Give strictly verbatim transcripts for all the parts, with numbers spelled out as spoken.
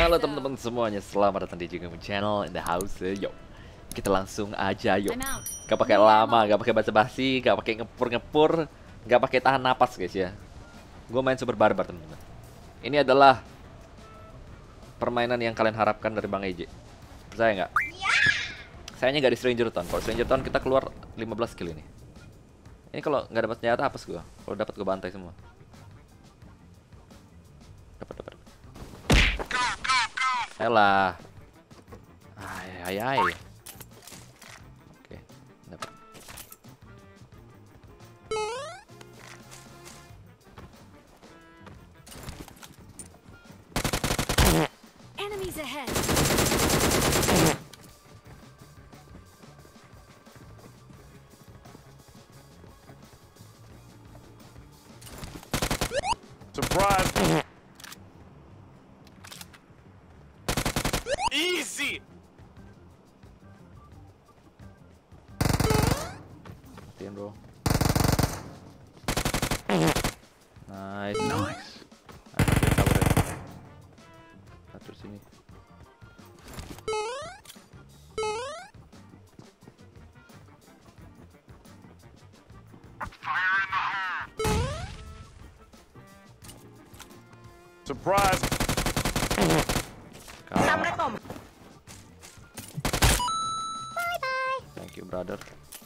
Halo teman-teman semuanya, selamat datang di Jinggung Channel in the house. Yuk, kita langsung aja yuk. Gak pakai lama, gak pakai basa-basi, gak pakai ngepur-ngepur, gak pakai tahan napas guys ya. Gue main super barbar teman-teman. Ini adalah permainan yang kalian harapkan dari Bang Eje. Percaya nggak? Sayangnya nggak di Stranger Town. Kalau Stranger Town kita keluar lima belas kill ini. Ini kalau nggak dapat senjata apes gue. Kalau dapat gue bantai semua. Dapat dapat. Ayolah. Ay ay ay. Oke, dapat. Enemies ahead. Surprise! Easy! Matiin bro. Nice. Nice. Ayo kabur ya. Atur sini. Surprise! Kalah. Thank you brother.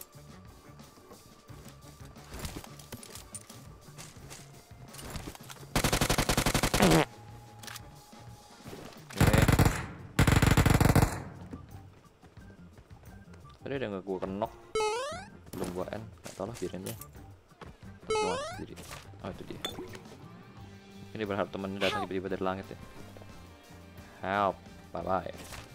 Tadi ada nggak gua kenok, belum gua end, nggak tau lah biarin aja. Terus gua mati sendiri. Oh itu dia. Ini berharap temennya datang tiba-tiba dari langit ya. Help, bye bye.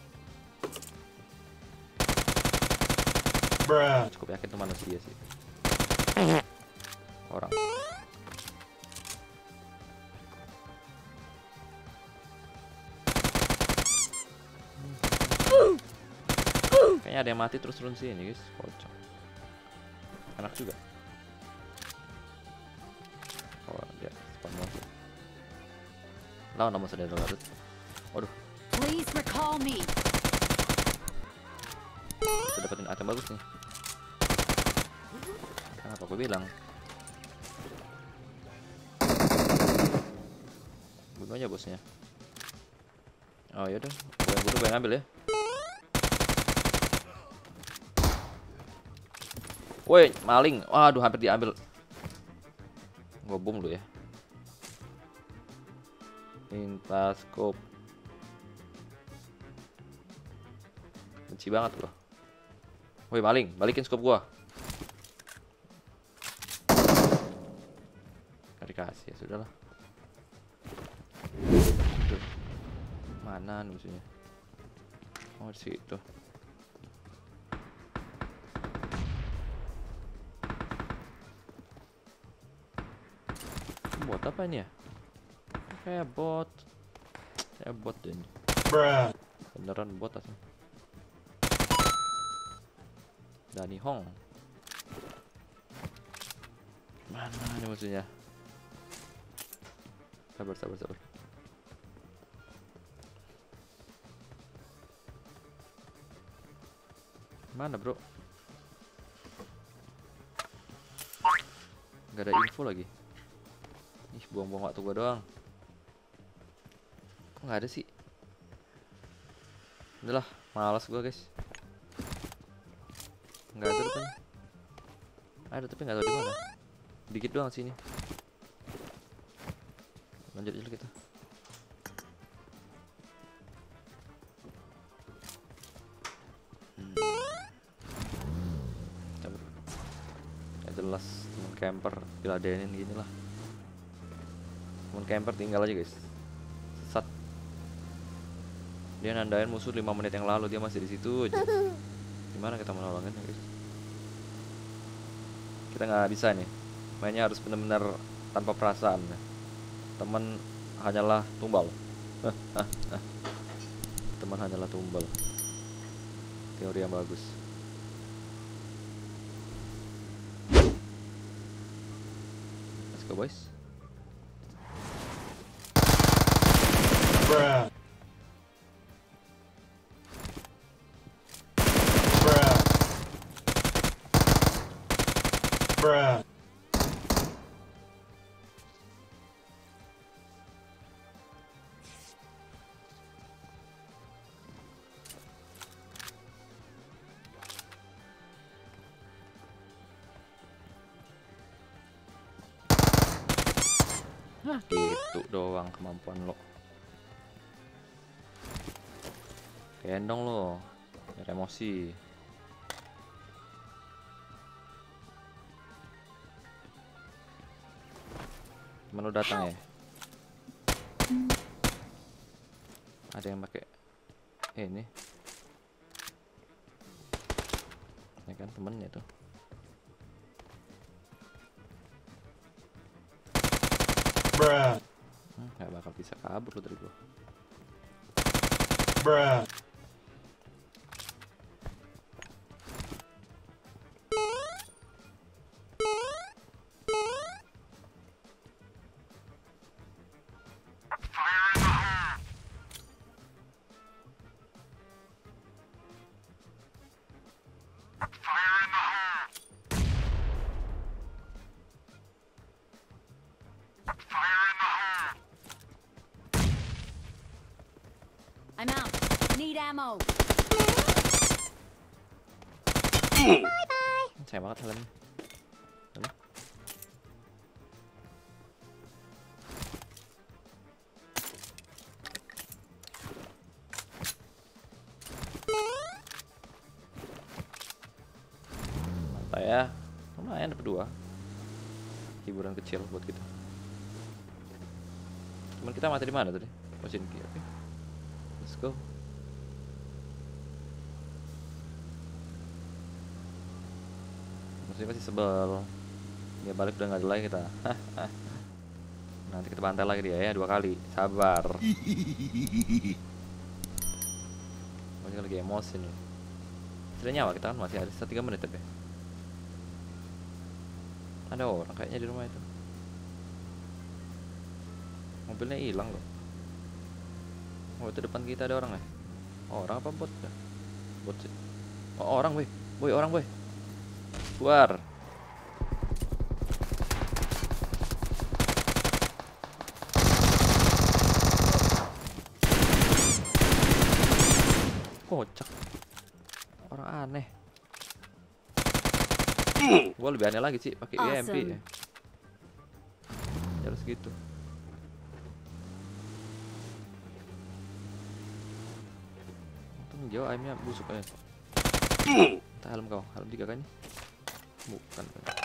Bruh. Cukup yakin itu manusia sih. Orang. Kayaknya ada yang mati terus turun sini guys, kocak. Enak juga. Oh dia spawn lagi. Lawan nama saudara Garut. Waduh, Please recall me. bisa dapetin item bagus nih. Kenapa gue bilang? Bunuh aja bosnya. Oh yaudah, gue yang bunuh gue yang ambil ya. Woi, maling. Waduh, hampir diambil. Gue bom dulu ya. Minta scope. Benci banget loh. Woi, maling, balikin scope gua. Gak dikasih ya, sudahlah. Aduh. Mana musuhnya? Oh, di situ. Bot apa ini ya? Kayak bot. Kayak bot deh ini. Bruh. Beneran bot asli. Dani Hong. Mana nih musuhnya? Sabar, sabar, sabar. Mana bro? Gak ada info lagi. Ih, buang-buang waktu gua doang. Kok nggak ada sih? Udahlah, malas gua guys. Nggak ada rupanya. Ada tapi nggak tahu di mana. Dikit doang sini. Lanjut aja kita. Hmm. Cabut. Ya jelas temen camper diladenin gini lah. Temen camper tinggal aja guys. Sesat. Dia nandain musuh lima menit yang lalu, dia masih di situ aja. Gimana kita menolongin ya guys? Kita nggak bisa nih. Mainnya harus benar-benar tanpa perasaan. Teman hanyalah tumbal. Teman hanyalah tumbal. Teori yang bagus. Let's go boys. Bruh. Bruh. Hah, gitu doang kemampuan lo. Gendong lo, biar emosi. Temen lo datang ya? Ada yang pakai eh, ini. Ini kan temennya tuh. Bruh. Hmm, gak bakal bisa kabur lo dari gua. Bruh. I'm out. Need ammo. Sayang banget helmnya. Helm. Mantap ya. Lumayan dapat dua. Hiburan kecil buat kita. Cuman kita mati di mana tadi? Mesin kiri. Oke. Let's go. Masih masih sebel. Dia balik udah nggak ada lagi kita. Nanti kita bantai lagi dia ya dua kali. Sabar. Masih lagi emosi nih. Sudah nyawa kita kan masih ada sisa tiga menit tapi. Ada orang kayaknya di rumah itu. Mobilnya hilang loh. Oh itu depan kita ada orang ya? Oh, orang apa bot? Bot sih. Oh orang boy, boy orang boy. Keluar. Kocak. Orang aneh. Gua lebih aneh lagi sih pakai E M P ya. Harus gitu. Jauh aimnya busuk aja. Entah helm kau, helm tiga kan? Bukan.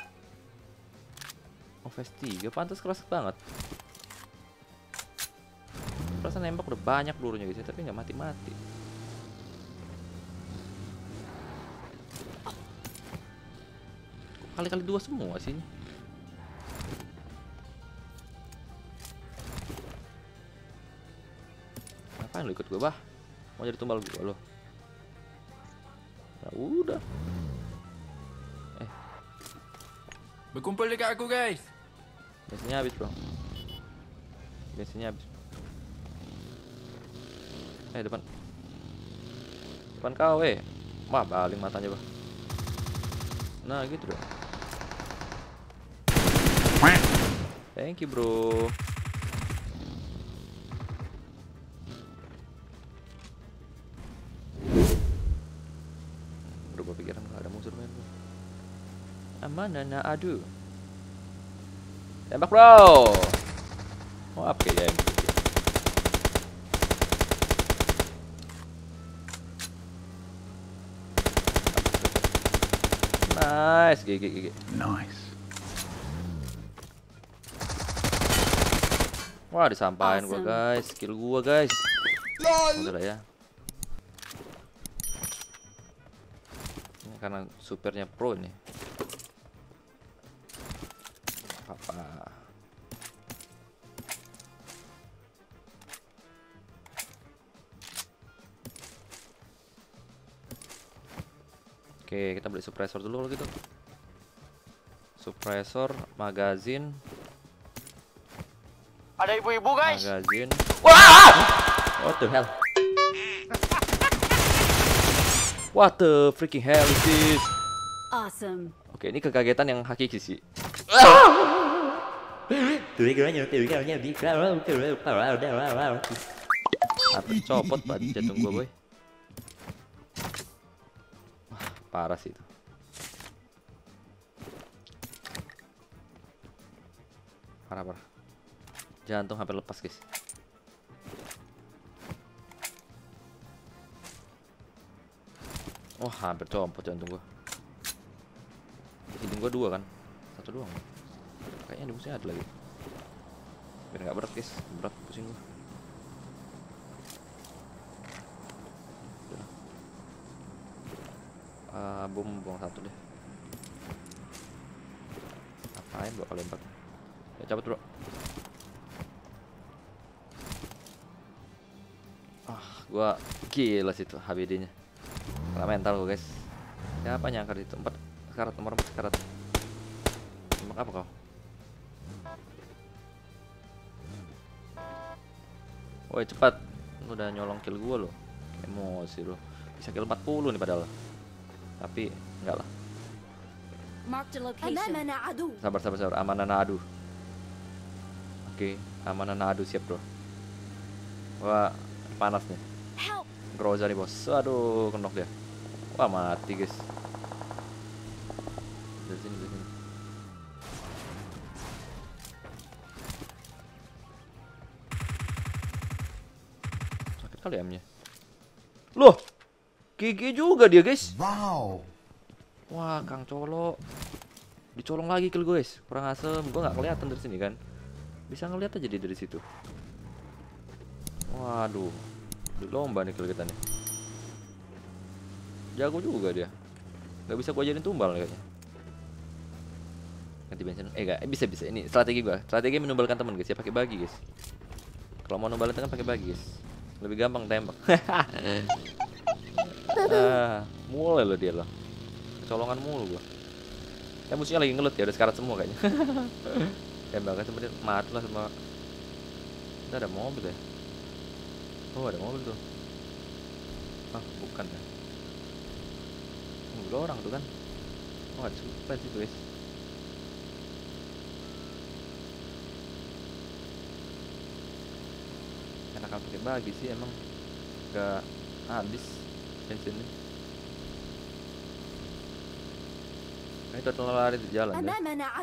Oh, Vest tiga pantas keras banget. Perasaan nembak udah banyak pelurunya guys, tapi nggak mati-mati. Kali-kali dua semua sih. Ngapain lu ikut gue bah? Mau jadi tumbal gue lo? Ya udah. Eh. Berkumpul dekat aku guys. Bensinnya habis bro. Bensinnya habis. Eh depan. Depan kau eh. Wah baling matanya bah. Nah gitu dong. Thank you bro. Berubah pikiran kalau ada musuh main bro. Aman nana aduh. Tembak bro. Mau apa kayak gitu? Nice, gigi gigi. Nice. Wah disampain gua guys, skill gua guys. Udah lah ya. Ini karena supernya pro nih. Apa? Oke, kita beli suppressor dulu kalau gitu. Suppressor, magazine. Ada ibu-ibu guys. Magazine. Wah! What the hell? What the freaking hell is this? Awesome. Oke, Oke, ini kekagetan yang hakiki sih. Hampir copot banget jantung gua, boy. Wah, parah sih itu. Parah, parah. Jantung hampir lepas, guys. Wah, hampir copot jantung gua. Hidung gua dua kan, satu doang. Kayaknya di musuhnya ada lagi. Biar nggak berat, guys. Berat pusing gua. Uh, bom buang satu deh. Apain gua kalau lempar? Ya cabut, bro. Ah, gua gila situ H B D-nya. Kena mental gua, guys. Siapa nyangka itu? Empat sekarat, nomor empat sekarat. Emang apa kau? Woi, cepat. Lu udah nyolong kill gua lo. Emosi lu. Bisa kill empat puluh nih padahal. Tapi enggak lah. Mark the location. Sabar, sabar, sabar. Amanana adu. Oke, amanana adu siap, bro. Wah, panas nih. Groza nih, bos. Aduh, kenok dia. Wah, mati, guys. Dari sini, dari sini. Sakit kali M-nya. Loh, G G juga dia, guys. Wow. Wah, Kang Colo. Dicolong lagi kill gue, guys. Kurang asem. Gue nggak kelihatan dari sini kan. Bisa ngeliat aja dia dari situ. Waduh. Di lomba nih kill kita nih. Jago juga dia. Gak bisa gue jadiin tumbal kayaknya. Ganti bensin. Eh gak, eh, bisa bisa. Ini strategi gue. Strategi menumbalkan teman, guys. Ya pakai bagi, guys. Kalau mau numbalin kan pakai bagi, guys. Lebih gampang tembak. Ah, mulai loh dia loh. Kecolongan mulu gua. Ya musuhnya lagi ngelut ya, udah sekarat semua kayaknya. Tembakan sebenarnya mati lah semua. Kita ada mobil ya. Oh, ada mobil tuh. Ah, bukan ya. Mobil orang tuh kan. Oh, ada super sih, guys. Enakan pakai bagi sih emang. Gak habis bensinnya. Nah, itu terlalu lari di jalan ya.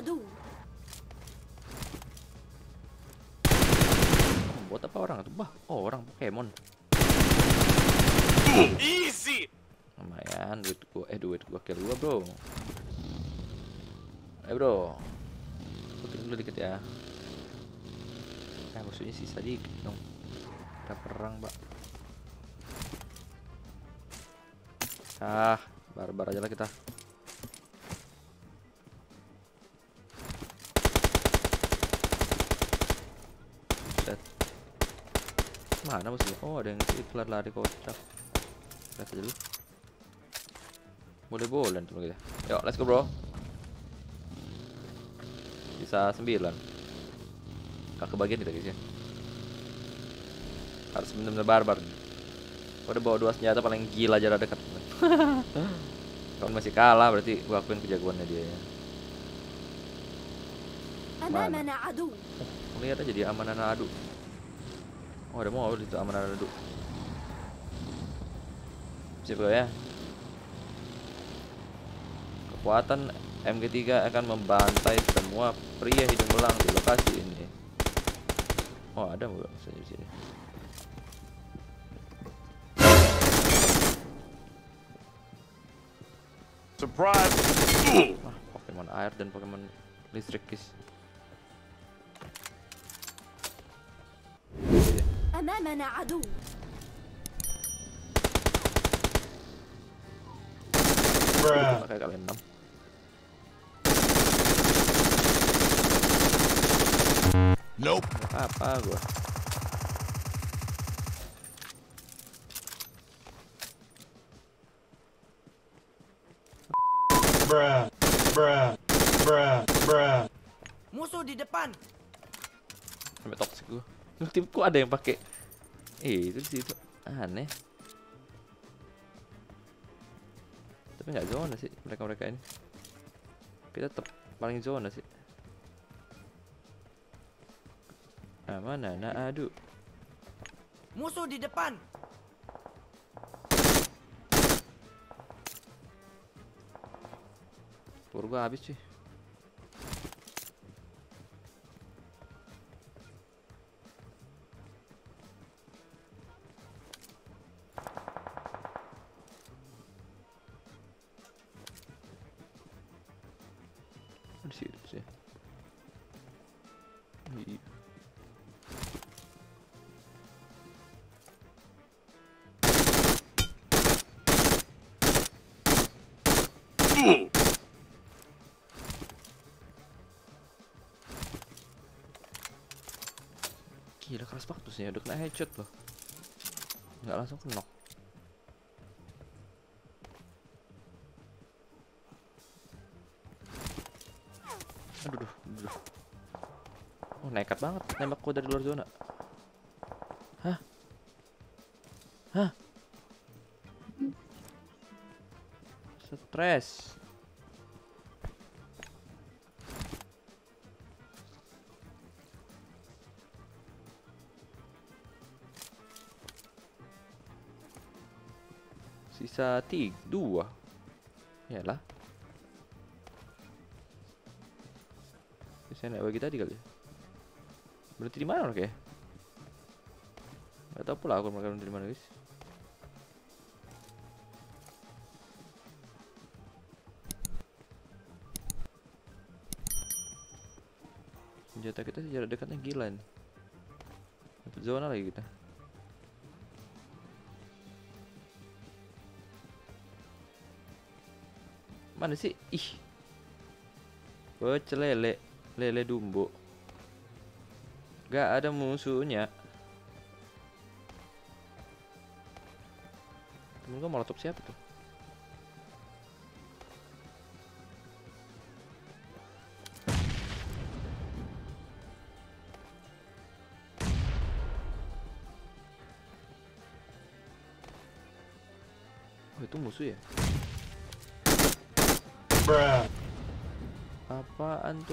Oh, buat apa orang itu? Bah, oh orang Pokemon. Easy. Lumayan duit gua, eh duit gua kill gua, bro. Eh, bro. Puting dulu dikit ya. Eh, musuhnya sisa dikit dong. Kita perang, Pak. Ah, barbar aja lah kita. Set. Mana musuhnya? Oh, ada yang iklan lari kocak. Lihat aja dulu. Boleh-boleh tuh kita. Yuk, let's go, bro. Bisa sembilan. Gak kebagian kita, guys ya. Harus bener-bener barbar. Udah bawa dua senjata paling gila jarak dekat. Kalau masih kalah berarti gua akuin kejagoannya dia ya. Amanana adu. Oh, lihat aja dia amanana adu. Oh, ada mobil itu amanana adu. Siap ya. Kekuatan M G tiga akan membantai semua pria hidung belang di lokasi ini. Oh, ada mobil di sini. Surprise! Ah, Pokemon air dan Pokemon listrik, guys. أمامنا عدو. Bruh. Pakai kalian enam. Nope. Apa gua? Bruh. Bruh. Bruh. Bruh. Musuh di depan. Sampai toxic gua. Timku ada yang pakai. Eh, itu sih itu aneh. Tapi nggak zona sih mereka-mereka ini. Kita tetap paling zona sih. Nah, mana? Nah, aduh. Musuh di depan. Peluru gua habis sih. Di situ sih. Iya. Gila keras banget tuh, udah kena headshot loh. Nggak langsung knock. Aduh, aduh, aduh. Oh, nekat banget nembak gua dari luar zona. Hah? Hah? Stres. Sisa tiga, dua. Yalah. Saya naik bagi tadi kali. Berhenti di mana oke? Gak tau pula aku mereka berhenti di mana guys. Senjata kita sih jarak dekatnya gila nih. Dapat zona lagi kita. Mana sih? Ih. Bocah lele, lele dumbo. Gak ada musuhnya. Temen gua molotov siapa tuh? Oh, itu musuh ya? Bruh. Apaan tuh?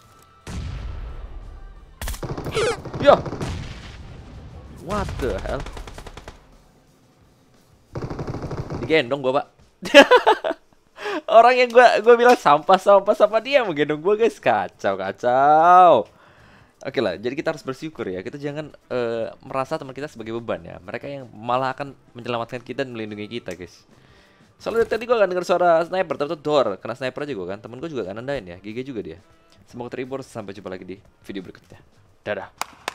Yo! What the hell? Digendong gua, Pak. Orang yang gua gua bilang sampah sampah sama dia menggendong gua, guys. Kacau, kacau. Oke lah, jadi kita harus bersyukur ya. Kita jangan uh, merasa teman kita sebagai beban ya. Mereka yang malah akan menyelamatkan kita dan melindungi kita, guys. Soalnya tadi gue akan dengar suara sniper, tapi door kena sniper aja gue kan. Temen gue juga kan nandain ya, G G juga dia. Semoga terhibur, sampai jumpa lagi di video berikutnya. Dadah.